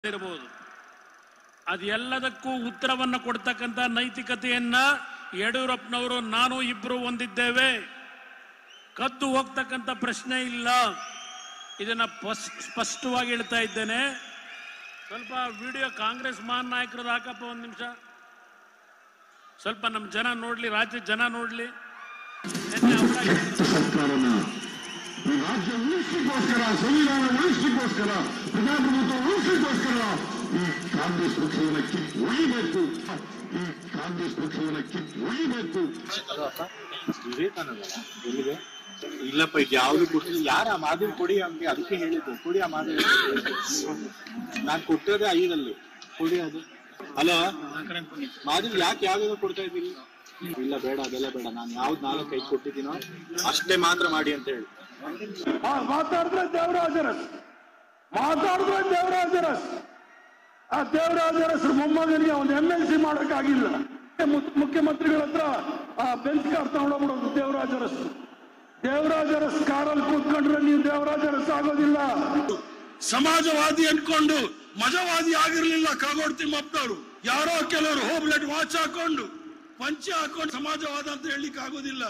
ಇರಬಹುದು. ಅದೆಲ್ಲದಕ್ಕೂ ಉತ್ತರವನ್ನು ಕೊಡ್ತಕ್ಕಂಥ ನೈತಿಕತೆಯನ್ನ ಯಡಿಯೂರಪ್ಪನವರು ನಾನು ಇಬ್ಬರು ಹೊಂದಿದ್ದೇವೆ. ಕದ್ದು ಹೋಗ್ತಕ್ಕಂಥ ಪ್ರಶ್ನೆ ಇಲ್ಲ. ಇದನ್ನ ಸ್ಪಷ್ಟವಾಗಿ ಹೇಳ್ತಾ ಇದ್ದೇನೆ. ಸ್ವಲ್ಪ ವಿಡಿಯೋ ಕಾಂಗ್ರೆಸ್ ಮಹಾನ್ ನಾಯಕರದ್ದು ಹಾಕಪ್ಪ, ಒಂದು ನಿಮಿಷ. ಸ್ವಲ್ಪ ನಮ್ಮ ಜನ ನೋಡ್ಲಿ, ರಾಜ್ಯ ಜನ ನೋಡ್ಲಿ. ರಾಜ್ಯ ಉಳಿಸಲಿಕ್ಕೋಸ್ಕರ, ಸಂವಿಧಾನ ಉಳಿಸಲಿಕ್ಕೋಸ್ಕರ, ಪ್ರಜಾಪ್ರಭುತ್ವ ಉಳಿಸಲಿಕ್ಕೋಸ್ಕರ ಈ ಕಾಂಗ್ರೆಸ್ ಪಕ್ಷವನ್ನು ಕಿತ್ತೊಯ್ಯಬೇಕು. ಈ ಕಾಂಗ್ರೆಸ್ ಪಕ್ಷವನ್ನು ಕಿತ್ತೊಯ್ಯಬೇಕು. ವಿವೇಕಾನಂದ ಎಲ್ಲಿದೆ? ಇಲ್ಲಪ್ಪ, ಇದು ಯಾವ್ದು ಕೊಡ್ತೀನಿ. ಯಾರ ಆ ಮಾದರಿ ಕೊಡಿ ಅಂತೆ, ಅದಕ್ಕೆ ಹೇಳಿದ್ದು ಕೊಡಿ ಆ ಮಾದರಿ. ನಾನು ಕೊಟ್ಟೋದೇ 5 ಕೊಡಿ. ಅದು ಅಲ್ಲ ಮಾದರಿ ಯಾಕೆ ಯಾವ್ದು ಕೊಡ್ತಾ ಇದ್ದೀರಿ? ಇಲ್ಲ ಬೇಡ, ಅದೆಲ್ಲ ಬೇಡ. ನಾನು ಯಾವ್ದು 4-5 ಕೊಟ್ಟಿದ್ದೀನೋ ಅಷ್ಟೇ ಮಾತ್ರ ಮಾಡಿ ಅಂತ ಹೇಳಿ ಮಾತಾಡಿದ್ರೆ ದೇವರಾಜರಸ್, ಮಾತಾಡಿದ್ರೆ ದೇವರಾಜರಸ್. ಆ ದೇವರಾಜರಸ್ ಮೊಮ್ಮಗನಿಗೆ ಒಂದು MLC ಮಾಡೋಕ್ಕಾಗಿಲ್ಲ. ಮುಖ್ಯಮಂತ್ರಿಗಳ ಹತ್ರ ಆ ಬೆಂಚ್ ಕಾರ್ ತಗೊಂಡೋಗ್ಬಿಡೋದು ದೇವರಾಜರಸ್. ದೇವರಾಜರಸ್ ಕಾರಲ್ಲಿ ಕೂತ್ಕೊಂಡ್ರೆ ನೀವು ದೇವರಾಜರಸ್ ಆಗೋದಿಲ್ಲ. ಸಮಾಜವಾದಿ ಅನ್ಕೊಂಡು ಮಜವಾದಿ ಆಗಿರ್ಲಿಲ್ಲ ಕಾಗೋಡು ತಿಮ್ಮಪ್ಪನವರು. ಯಾರೋ ಕೆಲವರು ಹೋಬ್ಲೆಟ್ ವಾಚ್ ಹಾಕೊಂಡು ಪಂಚೆ ಹಾಕೊಂಡು ಸಮಾಜವಾದ ಅಂತ ಹೇಳಲಿಕ್ಕೆ ಆಗೋದಿಲ್ಲ.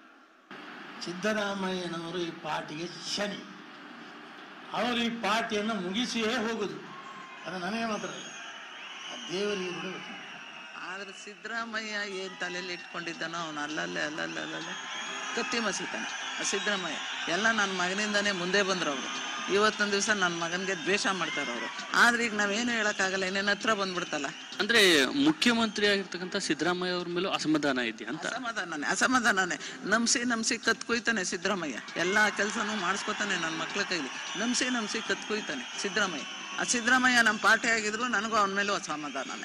ಸಿದ್ದರಾಮಯ್ಯನವರು ಈ ಪಾರ್ಟಿಗೆ ಶನಿ. ಅವರು ಈ ಪಾರ್ಟಿಯನ್ನು ಮುಗಿಸಿಯೇ ಹೋಗುದು. ಅದು ನನಗೆ ಮಾತ್ರ ಅಲ್ಲ, ಆ ದೇವರಿಗೆ ಕೂಡ ಗೊತ್ತಿಲ್ಲ. ಆದ್ರೆ ಸಿದ್ದರಾಮಯ್ಯ ಏನ್ ತಲೆಯಲ್ಲಿ ಇಟ್ಕೊಂಡಿದ್ದಾನೋ ಅವನು ಅಲ್ಲಲ್ಲೇ ಕತ್ತಿ ಮಸೀತಾನೆ. ಸಿದ್ದರಾಮಯ್ಯ ಎಲ್ಲ ನನ್ನ ಮಗನಿಂದಾನೇ ಮುಂದೆ ಬಂದ್ರು ಅವರು. ಇವತ್ತೊಂದು ದಿವಸ ನನ್ನ ಮಗನಿಗೆ ದ್ವೇಷ ಮಾಡ್ತಾರೆ ಅವರು. ಆದ್ರೆ ಈಗ ನಾವೇನು ಹೇಳಕ್ಕಾಗಲ್ಲ, ಇನ್ನೇನು ಹತ್ರ ಬಂದ್ಬಿಡ್ತಲ್ಲ. ಅಂದ್ರೆ ಮುಖ್ಯಮಂತ್ರಿ ಆಗಿರ್ತಕ್ಕಂಥ ಸಿದ್ದರಾಮಯ್ಯ ಅವ್ರ ಮೇಲೂ ಅಸಮಾಧಾನ ಇದೆ ಅಂತ? ಅಸಮಾಧಾನನೇ. ನಮ್ಸಿ ಕತ್ಕೊಯ್ತಾನೆ ಸಿದ್ದರಾಮಯ್ಯ. ಎಲ್ಲಾ ಕೆಲಸನೂ ಮಾಡಿಸ್ಕೊತಾನೆ ನನ್ನ ಮಕ್ಳ ಕೈಲಿ. ನಮ್ಸಿ ಕತ್ಕೊಯ್ತಾನೆ ಸಿದ್ದರಾಮಯ್ಯ. ಆ ಸಿದ್ದರಾಮಯ್ಯ ನಮ್ಮ ಪಾರ್ಟಿ ಆಗಿದ್ರು ನನಗೂ ಅವನ ಮೇಲೂ ಅಸಮಾಧಾನನೇ.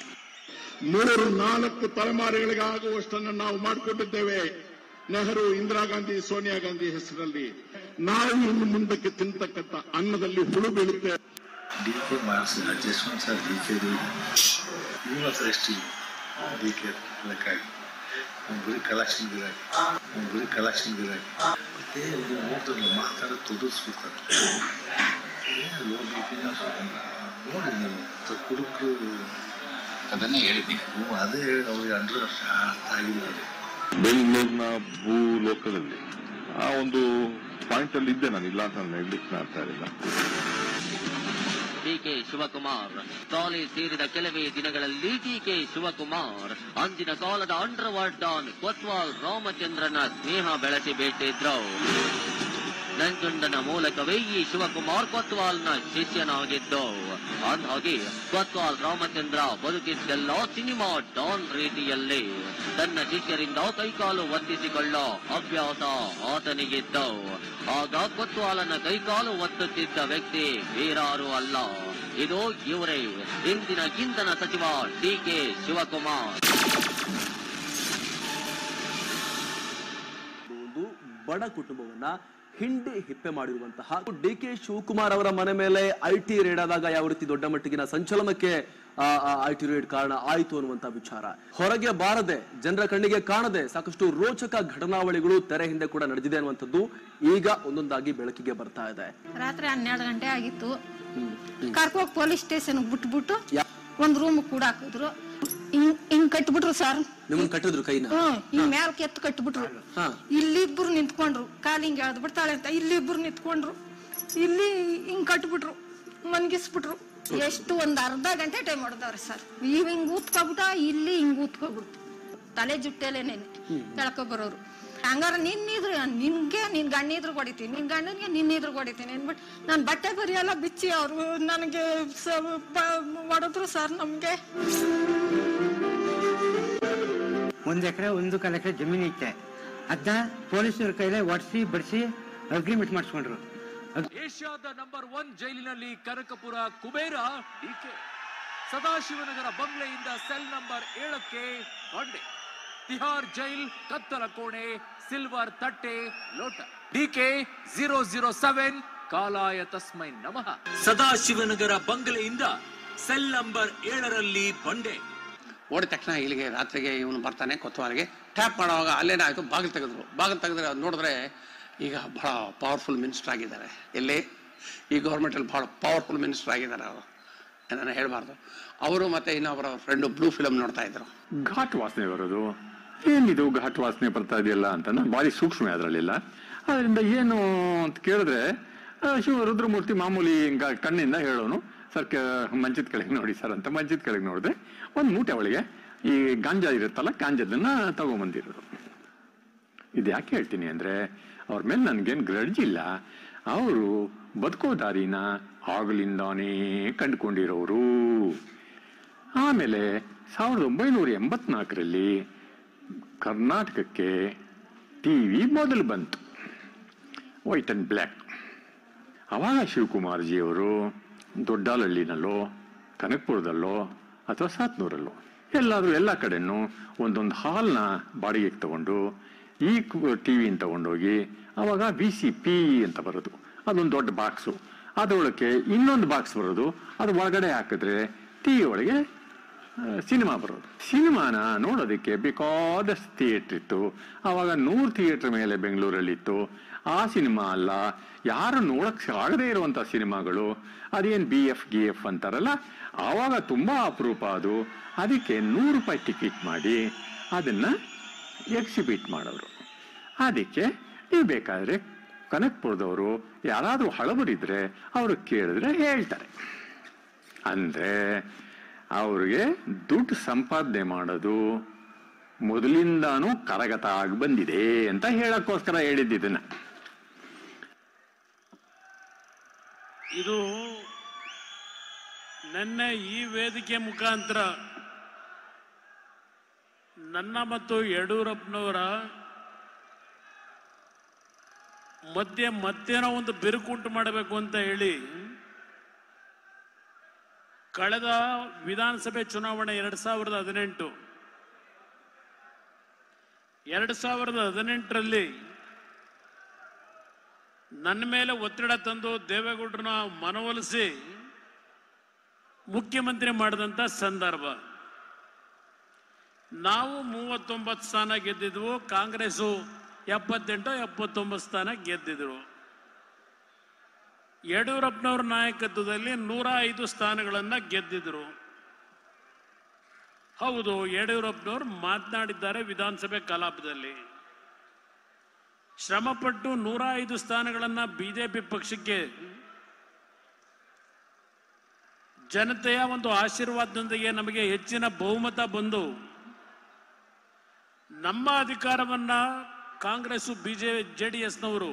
3-4 ತಲೆಮಾರುಗಳಿಗೆ ಆಗುವಷ್ಟನ್ನು ನಾವು ಮಾಡಿಕೊಂಡಿದ್ದೇವೆ. ನೆಹರು, ಇಂದಿರಾ ಗಾಂಧಿ, ಸೋನಿಯಾ ಗಾಂಧಿ ಹೆಸರಲ್ಲಿ ನಾವು ಇನ್ನು ಮುಂದಕ್ಕೆ ತಿಂತಕ್ಕಂಥ ಅನ್ನದಲ್ಲಿ ಹುಳು ಬೀಳುತ್ತೆ. DK marks adjustments are DK doing. You must rest in DK like I. I'm very collection ಗಿರಾಕಿ. ಮತ್ತೆ ಇದು ನೋಡಿದ್ರೆ ಮಾತಾಡೋದು ತೋರಿಸ್ಬಿಡ್ತಾರೆ. ಲೋ DK ನೋಡಿ ನೀವು ಕುಡುಕರು ಅದನ್ನೇ ಹೇಳಿದ್ದೀನಿ. ಅದೇ ಅವ್ರಿಗೆ ಅಂದ್ರೆ ಅರ್ಥ ಆಗಿಲ್ಲ. ಬೆಂಗಳೂರಿನ ಭೂ ಲೋಕದಲ್ಲಿ ಆ ಒಂದು ಪಾಯಿಂಟ್ ಅಲ್ಲಿ ಇದ್ದೆ ನಾನು, ಇಲ್ಲ ಅಂತ ಹೇಳಲಿಕ್ಕೆ ಮಾಡ್ತಾ ಇರಲಿಲ್ಲ. ಡಿಕೆ ಶಿವಕುಮಾರ್ ತಾಲಿ ಸೇರಿದ ಕೆಲವೇ ದಿನಗಳಲ್ಲಿ ಡಿಕೆ ಶಿವಕುಮಾರ್ ಅಂದಿನ ಕಾಲದ ಅಂಡರ್ ವರ್ಲ್ಡ್ ಡಾನ್ ಕೊತ್ವಾಲ್ ರಾಮಚಂದ್ರನ ಸ್ನೇಹ ಬೆಳೆಸಿ ಬಿಟ್ಟಿದ್ರು. ನಂಜುಂಡನ ಮೂಲಕವೇ ಈ ಶಿವಕುಮಾರ್ ಕೊತ್ವಾಲ್ನ ಶಿಷ್ಯನಾಗಿದ್ದು. ಅಂದಾಗೆ ಕೊತ್ವಾಲ್ ರಾಮಚಂದ್ರ ಬದುಕಿದ್ದೆಲ್ಲ ಸಿನಿಮಾ ಡಾನ್ ರೀತಿಯಲ್ಲಿ ತನ್ನ ಶಿಷ್ಯರಿಂದ ಕೈಕಾಲು ಒತ್ತಿಸಿಕೊಳ್ಳೋ ಅಭ್ಯಾಸ ಆತನಿಗಿದ್ದು. ಆಗ ಕೊತ್ವಾಲನ ಕೈಕಾಲು ಒತ್ತುತ್ತಿದ್ದ ವ್ಯಕ್ತಿ ಬೇರಾರು ಅಲ್ಲ, ಇದು ಇವರೇ, ಇಂದಿನ ಇಂಧನ ಸಚಿವ ಡಿಕೆ ಶಿವಕುಮಾರ್. ಒಂದು ಬಡ ಕುಟುಂಬವನ್ನ ಹಿಂಡಿ ಹಿಪ್ಪೆ ಮಾಡಿರುವಂತಹ ಡಿಕೆ ಶಿವಕುಮಾರ್ ಅವರ ಮನೆ ಮೇಲೆ IT ರೇಡ್ ಆದಾಗ ಯಾವ ರೀತಿ ದೊಡ್ಡ ಮಟ್ಟಿಗಿನ ಸಂಚಲನಕ್ಕೆ IT ರೇಡ್ ಕಾರಣ ಆಯಿತು ಅನ್ನುವಂತ ವಿಚಾರ ಹೊರಗೆ ಬಾರದೆ, ಜನರ ಕಣ್ಣಿಗೆ ಕಾಣದೆ ಸಾಕಷ್ಟು ರೋಚಕ ಘಟನಾವಳಿಗಳು ತೆರೆ ಹಿಂದೆ ಕೂಡ ನಡೆದಿದೆ ಅನ್ನುವಂಥದ್ದು ಈಗ ಒಂದೊಂದಾಗಿ ಬೆಳಕಿಗೆ ಬರ್ತಾ ಇದೆ. ರಾತ್ರಿ 12 ಗಂಟೆ ಆಗಿತ್ತು. ಕರ್ಕೋಗಿ ಪೊಲೀಸ್ ಸ್ಟೇಷನ್ ಬಿಟ್ಬಿಟ್ಟು ಒಂದ್ ರೂಮ್ ಕೂಡ ಹಾಕಿದ್ರು. ಹಿಂಗ್ ಕಟ್ಬಿಟ್ರು ಸರ್. ನಿಮ್ಮನ್ನ ಕಟ್ಟಿದ್ರು ಕೈನ? ಹಿಂಗ್ ಮ್ಯಾಲ ಕೆತ್ತು ಕಟ್ಬಿಟ್ರು. ಇಲ್ಲಿಬ್ರು ನಿಂತ್ಕೊಂಡ್ರು, ಕಾಲ್ ಹಿಂಗ್ ಎಳ್ದ್ ಬಿಡ್ತಾಳೆ ಅಂತ ಇಲ್ಲಿಬ್ರು ನಿಂತ್ಕೊಂಡ್ರು. ಇಲ್ಲಿ ಹಿಂಗ್ ಕಟ್ಬಿಟ್ರು, ಮನ್ಗಿಸ್ಬಿಟ್ರು. ಎಷ್ಟು ಒಂದ್ ಅರ್ಧ ಗಂಟೆ ಟೈಮ್ ಹೊಡೆದವ್ರಿ ಸರ್. ಹಿಂಗ್ ಊದ್ಕೊಬಿಟ್ಟ, ಇಲ್ಲಿ ಹಿಂಗ್ ಊದ್ಕೊಬಿಡ್ತು. ತಲೆ ಜುಟ್ಟೆಲೇನೇನೆ ಕೆಳಕ ಬರೋರು. ಹಂಗಾರ ನಿನ್ ಗಣ್ಣಿದ್ರು ಹೊಡಿತೀನಿ, ನಿನ್ ಗಂಡನ್ಗೆ ನಿನ್ನಿದ್ರು ಹೊಡಿತೀನಿ ಅನ್ಬಿಟ್ಟು ನಾನ್ ಬಟ್ಟೆ ಬರಿ ಎಲ್ಲ ಬಿಚ್ಚಿ ಅವ್ರು ನನಗೆ ಹೊಡೆದ್ರು ಸರ್. ನಮ್ಗೆ 1 ಎಕರೆ 1 ಎಕರೆ ಜಮೀನು ಇತ್ತೆ. ಅದನ್ನ ಪೊಲೀಸರ ಕೈಲೇ ಒಡಿಸಿ ಬಡಿಸಿ ಅಗ್ರಿಮೆಂಟ್ ಮಾಡಿಸ್ಕೊಂಡ್ರು. ಏಷ್ಯಾದ ನಂಬರ್ 1 ಜೈಲಿನಲ್ಲಿ ಕನಕಪುರ ಕುಬೇರ ಡಿಕೆ. ಸದಾಶಿವನಗರ ಬಂಗ್ಲೆಯಿಂದ ಸೆಲ್ ನಂಬರ್ 7ಕ್ಕೆ ಬಂಡೆ. ತಿಹಾರ್ ಜೈಲ್ ಕತ್ತಲ ಕೋಣೆ, ಸಿಲ್ವರ್ ತಟ್ಟೆ, ಲೋಟ. ಡಿಕೆ 007 ಕಾಲಾಯ ತಸ್ಮೈ ನಮಃ. ಸದಾಶಿವನಗರ ಬಂಗಲೆಯಿಂದ ಸೆಲ್ ನಂಬರ್ 7ರಲ್ಲಿ ಬಂಡೆ. ಓಡಿದ ತಕ್ಷಣ ಇಲ್ಲಿಗೆ ರಾತ್ರಿಗೆ ಇವನು ಬರ್ತಾನೆ ಕೊತ್ವಾಲ್ಗೆ. ಟ್ಯಾಪ್ ಮಾಡುವಾಗ ಅಲ್ಲೇನೇ ಆಯ್ತು, ಬಾಗಿಲು ತೆಗೆದ್ರೆ ನೋಡಿದ್ರೆ ಈಗ ಬಹಳ ಪವರ್ಫುಲ್ ಮಿನಿಸ್ಟರ್ ಆಗಿದ್ದಾರೆ. ಎಲ್ಲಿ ಈ ಗೌರ್ಮೆಂಟಲ್ಲಿ ಬಹಳ ಪವರ್ಫುಲ್ ಮಿನಿಸ್ಟರ್ ಆಗಿದ್ದಾರೆ ಅವರು. ನಾನು ಹೇಳಬಾರ್ದು. ಅವರು ಮತ್ತೆ ಇನ್ನೊಬ್ಬರ ಫ್ರೆಂಡು ಬ್ಲೂ ಫಿಲಮ್ ನೋಡ್ತಾ ಇದ್ರು. ಘಾಟ್ ವಾಸನೆ ಬರೋದು, ಏನಿದು ಘಾಟ್ ವಾಸನೆ ಬರ್ತಾ ಇದೆಯಲ್ಲ ಅಂತ. ನಾನು ಭಾರಿ ಸೂಕ್ಷ್ಮ ಅದರಲ್ಲಿಲ್ಲ. ಅದರಿಂದ ಏನು ಅಂತ ಕೇಳಿದ್ರೆ ರುದ್ರಮೂರ್ತಿ ಮಾಮೂಲಿ ಕಣ್ಣಿಂದ ಹೇಳೋನು, ಸರ್ ಮಂಚದ ಕೆಳಗೆ ನೋಡಿ ಸರ್ ಅಂತ. ಮಂಚದ ಕೆಳಗೆ ನೋಡಿದ್ರೆ ಒಂದು ಮೂಟೆ ಒಳಗೆ ಈ ಗಾಂಜಾ ಇರುತ್ತಲ್ಲ, ಗಾಂಜಾದನ್ನ ತಗೊಂಬಂದಿರೋದು. ಇದು ಯಾಕೆ ಹೇಳ್ತೀನಿ ಅಂದ್ರೆ, ಅವ್ರ ಮೇಲೆ ನನ್ಗೇನು ಗ್ರಡ್ಜ್ ಇಲ್ಲ. ಅವರು ಬದುಕೋ ದಾರಿನ ಆಗಲಿಂದಾನೇ ಕಂಡುಕೊಂಡಿರೋರು. ಆಮೇಲೆ 1984ರಲ್ಲಿ ಕರ್ನಾಟಕಕ್ಕೆ ಟಿವಿ ಮೊದಲು ಬಂತು, ವೈಟ್ ಅಂಡ್ ಬ್ಲ್ಯಾಕ್. ಅವಾಗ ಶಿವಕುಮಾರ್ಜಿಯವರು ದೊಡ್ಡಾಲಹಳ್ಳಿನಲ್ಲೋ ಕನಕಪುರದಲ್ಲೋ ಅಥವಾ ಸಾತ್ನೂರಲ್ಲೋ ಎಲ್ಲಾದ್ರೂ ಎಲ್ಲ ಕಡೆನೂ ಒಂದೊಂದು ಹಾಲ್ನ ಬಾಡಿಗೆಗೆ ತಗೊಂಡು ಈ ಟಿವಿನ ತಗೊಂಡೋಗಿ, ಅವಾಗ VCP ಅಂತ ಬರೋದು, ಅದೊಂದು ದೊಡ್ಡ ಬಾಕ್ಸು, ಅದರೊಳಗೆ ಇನ್ನೊಂದು ಬಾಕ್ಸ್ ಬರೋದು, ಅದು ಒಳಗಡೆ ಹಾಕಿದ್ರೆ ಟಿವಿ ಒಳಗೆ ಸಿನಿಮಾ ಬರೋದು. ಸಿನಿಮಾನ ನೋಡೋದಕ್ಕೆ ಬೇಕಾದಷ್ಟು ಥಿಯೇಟ್ರ್ ಇತ್ತು. ಆವಾಗ 100 ಥಿಯೇಟ್ರ್ ಮೇಲೆ ಬೆಂಗಳೂರಲ್ಲಿತ್ತು. ಆ ಸಿನಿಮಾ ಅಲ್ಲ, ಯಾರು ನೋಡಕ್ಕೆ ಆಗದೇ ಇರುವಂಥ ಸಿನಿಮಾಗಳು, ಅದೇನು BF ಅಂತಾರಲ್ಲ, ಆವಾಗ ತುಂಬ ಅಪರೂಪ ಅದು. ಅದಕ್ಕೆ 100 ರೂಪಾಯಿ ಟಿಕೆಟ್ ಮಾಡಿ ಅದನ್ನ ಎಕ್ಸಿಬಿಟ್ ಮಾಡೋರು. ಅದಕ್ಕೆ ನೀವು ಬೇಕಾದ್ರೆ ಕನಕಪುರದವರು ಯಾರಾದರೂ ಹಳಬರಿದ್ರೆ ಅವರು ಕೇಳಿದ್ರೆ ಹೇಳ್ತಾರೆ. ಅಂದ್ರೆ ಅವ್ರಿಗೆ ದುಡ್ಡು ಸಂಪಾದನೆ ಮಾಡೋದು ಮೊದಲಿಂದಾನು ಕರಗತ ಆಗಿ ಬಂದಿದೆ ಅಂತ ಹೇಳಕ್ಕೋಸ್ಕರ ಹೇಳಿದ್ದಿದ್ದನ್ನ. ಇದು ನೆನ್ನೆ ಈ ವೇದಿಕೆ ಮುಖಾಂತರ ನನ್ನ ಮತ್ತು ಯಡಿಯೂರಪ್ಪನವರ ಮತ್ತೇನೋ ಒಂದು ಬಿರುಕುಂಟು ಮಾಡಬೇಕು ಅಂತ ಹೇಳಿ ಕಳೆದ ವಿಧಾನಸಭೆ ಚುನಾವಣೆ 2018ರಲ್ಲಿ ನನ್ನ ಮೇಲೆ ಒತ್ತಡ ತಂದು ದೇವೇಗೌಡರನ್ನ ಮನವೊಲಿಸಿ ಮುಖ್ಯಮಂತ್ರಿ ಮಾಡಿದಂತ ಸಂದರ್ಭ. ನಾವು 39 ಸ್ಥಾನ ಗೆದ್ದಿದ್ವು, ಕಾಂಗ್ರೆಸ್ಸು 78-79 ಸ್ಥಾನ ಗೆದ್ದಿದ್ರು. ಯಡಿಯೂರಪ್ಪನವರ ನಾಯಕತ್ವದಲ್ಲಿ 105 ಸ್ಥಾನಗಳನ್ನ ಗೆದ್ದಿದ್ರು. ಹೌದು, ಯಡಿಯೂರಪ್ಪನವರು ಮಾತನಾಡಿದ್ದಾರೆ ವಿಧಾನಸಭೆ ಕಲಾಪದಲ್ಲಿ. ಶ್ರಮಪಟ್ಟು 105 ಸ್ಥಾನಗಳನ್ನ ಬಿಜೆಪಿ ಪಕ್ಷಕ್ಕೆ ಜನತೆಯ ಒಂದು ಆಶೀರ್ವಾದದೊಂದಿಗೆ ನಮಗೆ ಹೆಚ್ಚಿನ ಬಹುಮತ ಬಂದು ನಮ್ಮ ಅಧಿಕಾರವನ್ನ ಕಾಂಗ್ರೆಸ್ JDSನವರು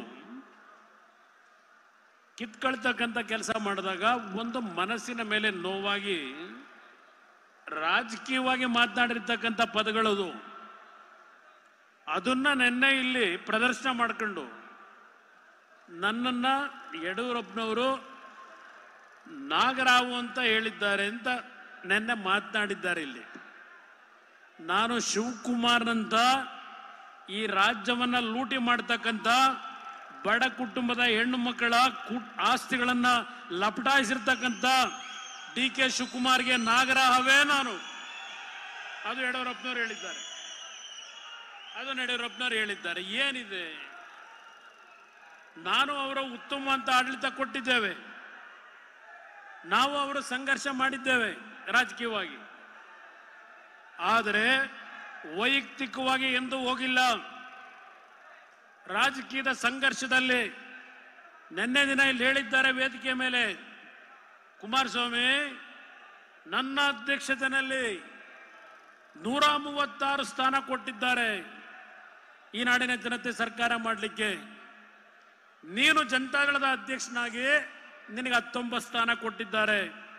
ಕಿತ್ಕೊಳ್ತಕ್ಕಂಥ ಕೆಲಸ ಮಾಡಿದಾಗ ಒಂದು ಮನಸ್ಸಿನ ಮೇಲೆ ನೋವಾಗಿ ರಾಜಕೀಯವಾಗಿ ಮಾತನಾಡಿರ್ತಕ್ಕಂಥ ಪದಗಳದು. ಅದನ್ನ ನಿನ್ನೆ ಇಲ್ಲಿ ಪ್ರದರ್ಶನ ಮಾಡ್ಕೊಂಡು ನನ್ನನ್ನ ಯಡಿಯೂರಪ್ಪನವರು ನಾಗರಾವು ಅಂತ ಹೇಳಿದ್ದಾರೆ ಅಂತ ನಿನ್ನೆ ಮಾತನಾಡಿದ್ದಾರೆ. ಇಲ್ಲಿ ನಾನು ಶಿವಕುಮಾರ್ನಂತ ಈ ರಾಜ್ಯವನ್ನ ಲೂಟಿ ಮಾಡ್ತಕ್ಕಂಥ ಬಡ ಕುಟುಂಬದ ಹೆಣ್ಣು ಮಕ್ಕಳ ಆಸ್ತಿಗಳನ್ನ ಲಪಟಾಯಿಸಿರ್ತಕ್ಕಂಥ DK ಶಿವಕುಮಾರ್ಗೆ ನಾಗರಾಹವೇ ನಾನು. ಅದು ಯಡಿಯೂರಪ್ಪನವರು ಹೇಳಿದ್ದಾರೆ. ಏನಿದೆ, ನಾನು ಅವರ ಉತ್ತಮ ಅಂತ ಆಡಳಿತ ಕೊಟ್ಟಿದ್ದೇವೆ, ನಾವು ಅವರು ಸಂಘರ್ಷ ಮಾಡಿದ್ದೇವೆ ರಾಜಕೀಯವಾಗಿ. ಆದರೆ ವೈಯಕ್ತಿಕವಾಗಿ ಎಂದೂ ಹೋಗಿಲ್ಲ. ರಾಜಕೀಯದ ಸಂಘರ್ಷದಲ್ಲಿ ನಿನ್ನೆ ದಿನ ಇಲ್ಲಿ ಹೇಳಿದ್ದಾರೆ ವೇದಿಕೆ ಮೇಲೆ, ಕುಮಾರಸ್ವಾಮಿ ನನ್ನ ಅಧ್ಯಕ್ಷತೆಯಲ್ಲಿ 136 ಸ್ಥಾನ ಕೊಟ್ಟಿದ್ದಾರೆ ಈ ನಾಡಿನ ಜನತೆ ಸರ್ಕಾರ ಮಾಡಲಿಕ್ಕೆ. ನೀನು ಜನತಾದಳದ ಅಧ್ಯಕ್ಷನಾಗಿ ನಿನಗೆ 19 ಸ್ಥಾನ ಕೊಟ್ಟಿದ್ದಾರೆ.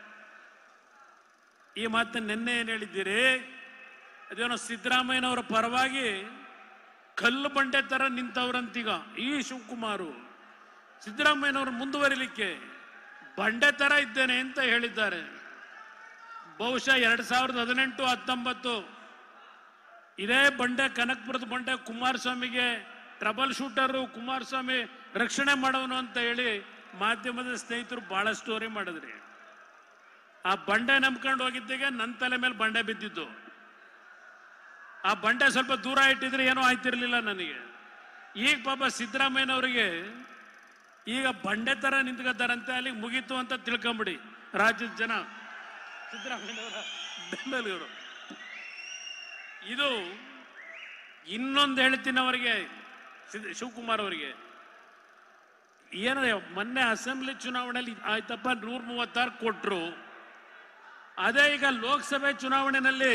ಈ ಮಾತನ್ನು ನಿನ್ನೆ ಏನ್ ಹೇಳಿದ್ದೀರಿ? ಅದೇನೋ ಸಿದ್ದರಾಮಯ್ಯನವರ ಪರವಾಗಿ ಕಲ್ಲು ಬಂಡೆ ತರ ನಿಂತವ್ರಂತೀಗ ಈ ಶಿವಕುಮಾರು ಸಿದ್ದರಾಮಯ್ಯನವರು ಮುಂದುವರಿಲಿಕ್ಕೆ ಬಂಡೆ ತರ ಇದ್ದೇನೆ ಅಂತ ಹೇಳಿದ್ದಾರೆ. ಬಹುಶಃ 2018-19 ಇದೇ ಬಂಡೆ, ಕನಕಪುರದ ಬಂಡೆ ಕುಮಾರಸ್ವಾಮಿಗೆ ಟ್ರಬಲ್ ಶೂಟರು, ಕುಮಾರಸ್ವಾಮಿ ರಕ್ಷಣೆ ಮಾಡೋನು ಅಂತ ಹೇಳಿ ಮಾಧ್ಯಮದ ಸ್ನೇಹಿತರು ಬಹಳ ಸ್ಟೋರಿ ಮಾಡಿದ್ರಿ. ಆ ಬಂಡೆ ನಂಬ್ಕೊಂಡು ಹೋಗಿದ್ದಾಗ ನನ್ನ ತಲೆ ಮೇಲೆ ಬಂಡೆ ಬಿದ್ದಿದ್ದು. ಆ ಬಂಡೆ ಸ್ವಲ್ಪ ದೂರ ಇಟ್ಟಿದ್ರೆ ಏನೋ ಆಯ್ತಿರ್ಲಿಲ್ಲ ನನಗೆ. ಈಗ ಪಾಪ ಸಿದ್ದರಾಮಯ್ಯನವರಿಗೆ ಈಗ ಬಂಡೆ ತರ ನಿಂತ್ಕೊತಾರಂತೆ, ಅಲ್ಲಿಗೆ ಮುಗೀತು ಅಂತ ತಿಳ್ಕೊಂಬಿಡಿ ರಾಜ್ಯದ ಜನ. ಸಿದ್ದರಾಮಯ್ಯನವರ ಬೆಂಬಲಿಗರು. ಇದು ಇನ್ನೊಂದು ಹೇಳ್ತೀನಿ ಅವರಿಗೆ, ಶಿವಕುಮಾರ್ ಅವರಿಗೆ, ಏನೇ ಮೊನ್ನೆ ಅಸೆಂಬ್ಲಿ ಚುನಾವಣೆಯಲ್ಲಿ ಆಯ್ತಪ್ಪ 136 ಕೊಟ್ರು. ಅದೇ ಈಗ ಲೋಕಸಭೆ ಚುನಾವಣೆಯಲ್ಲಿ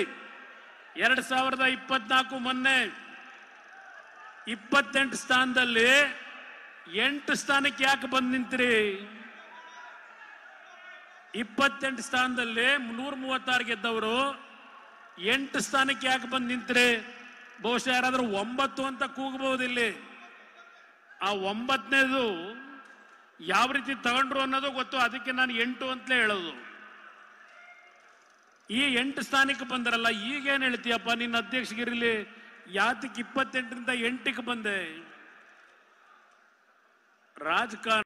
2024 ಮೊನ್ನೆ 28 ಸ್ಥಾನದಲ್ಲಿ 8 ಸ್ಥಾನಕ್ಕೆ ಯಾಕೆ ಬಂದು ನಿಂತ್ರಿ? 28 ಸ್ಥಾನದಲ್ಲಿ 136 ಗೆದ್ದವರು 8 ಸ್ಥಾನಕ್ಕೆ ಯಾಕೆ ಬಂದು ನಿಂತ್ರಿ? ಬಹುಶಃ ಯಾರಾದ್ರೂ 9 ಅಂತ ಕೂಗಬಹುದು ಇಲ್ಲಿ. ಆ 9ನೇದು ಯಾವ ರೀತಿ ತಗೊಂಡ್ರು ಅನ್ನೋದು ಗೊತ್ತು, ಅದಕ್ಕೆ ನಾನು 8 ಅಂತಲೇ ಹೇಳೋದು. ಈ 8 ಸ್ಥಾನಕ್ಕೆ ಬಂದರಲ್ಲ, ಈಗೇನು ಹೇಳ್ತೀಯಪ್ಪ ನಿನ್ನ ಅಧ್ಯಕ್ಷಗಿರಲಿ, ಯಾತಕ್ಕೆ 28ರಿಂದ 8ಕ್ಕೆ ಬಂದೆ? ರಾಜಕಾರಣ